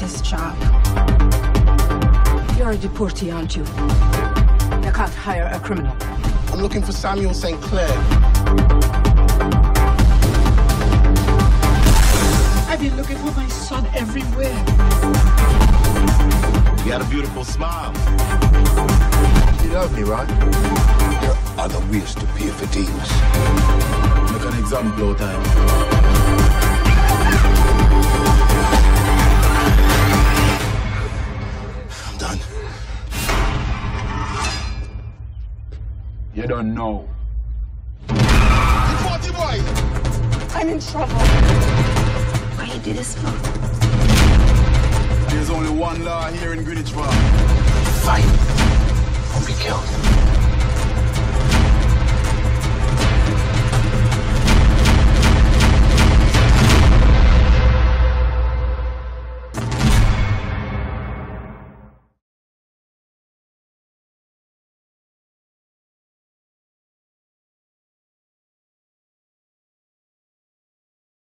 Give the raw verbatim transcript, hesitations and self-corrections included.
this job. You're a deportee, aren't you? You can't hire a criminal. I'm looking for Samuel Saint Clair. I've been looking for my son everywhere. You got a beautiful smile. You love me, right? There are other ways to pay for things. Make an example of time. I'm done. You don't know. Party boy! I'm in trouble. Why you do this for? There's only one law here in Greenwich Park. Fight or be killed.